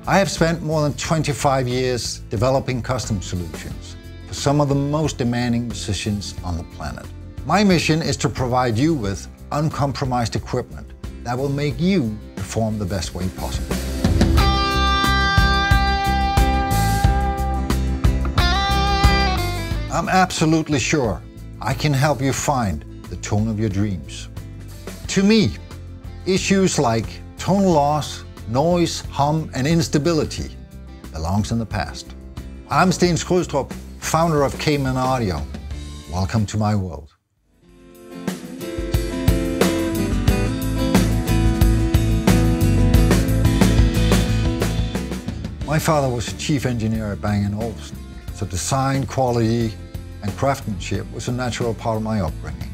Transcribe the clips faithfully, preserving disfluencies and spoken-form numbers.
I have spent more than twenty-five years developing custom solutions for some of the most demanding musicians on the planet. My mission is to provide you with uncompromised equipment that will make you perform the best way possible. I'm absolutely sure I can help you find the tone of your dreams. To me, issues like tonal loss, noise, hum, and instability belongs in the past. I'm Steen Skrydstrup, founder of Caveman Audio. Welcome to my world. My father was a chief engineer at Bang and Olufsen, so design, quality, and craftsmanship was a natural part of my upbringing.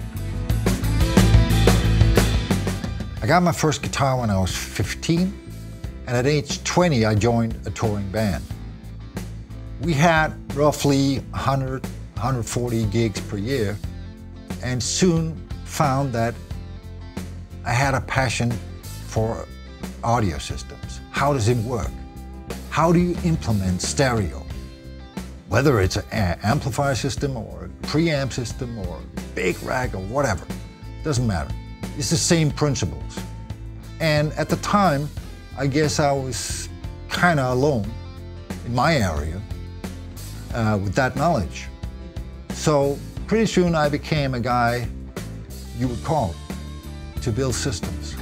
I got my first guitar when I was fifteen, and at age twenty I joined a touring band. We had roughly one hundred, one hundred forty gigs per year, and soon found that I had a passion for audio systems. How does it work? How do you implement stereo? Whether it's an amplifier system or a preamp system or a big rack or whatever, doesn't matter. It's the same principles. And at the time, I guess I was kind of alone in my area uh, with that knowledge. So pretty soon I became a guy you would call to build systems.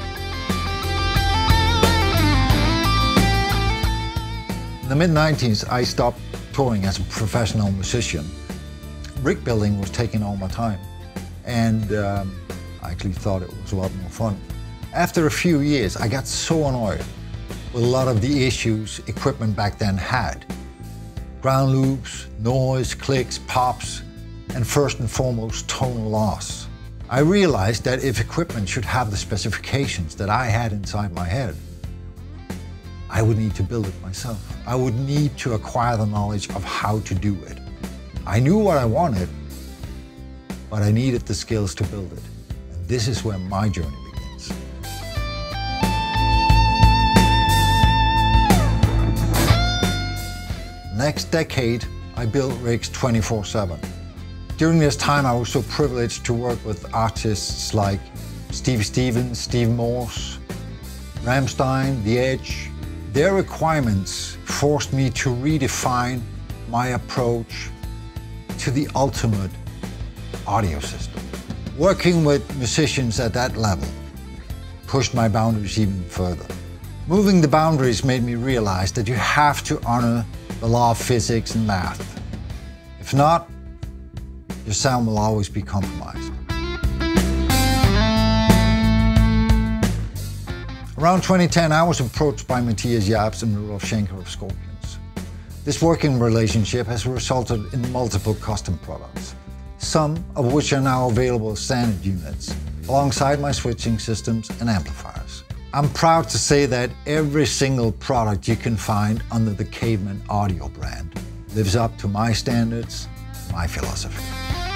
In the mid nineties, I stopped touring as a professional musician. Rig building was taking all my time, and um, I actually thought it was a lot more fun. After a few years, I got so annoyed with a lot of the issues equipment back then had. Ground loops, noise, clicks, pops, and first and foremost, tonal loss. I realized that if equipment should have the specifications that I had inside my head, I would need to build it myself. I would need to acquire the knowledge of how to do it. I knew what I wanted, but I needed the skills to build it. And this is where my journey begins. Next decade, I built rigs twenty-four seven. During this time, I was so privileged to work with artists like Steve Stevens, Steve Morse, Rammstein, The Edge. Their requirements forced me to redefine my approach to the ultimate audio system. Working with musicians at that level pushed my boundaries even further. Moving the boundaries made me realize that you have to honor the law of physics and math. If not, your sound will always be compromised. Around twenty ten, I was approached by Matthias Jabs and Rudolf Schenker of Scorpions. This working relationship has resulted in multiple custom products, some of which are now available as standard units, alongside my switching systems and amplifiers. I'm proud to say that every single product you can find under the Caveman Audio brand lives up to my standards, my philosophy.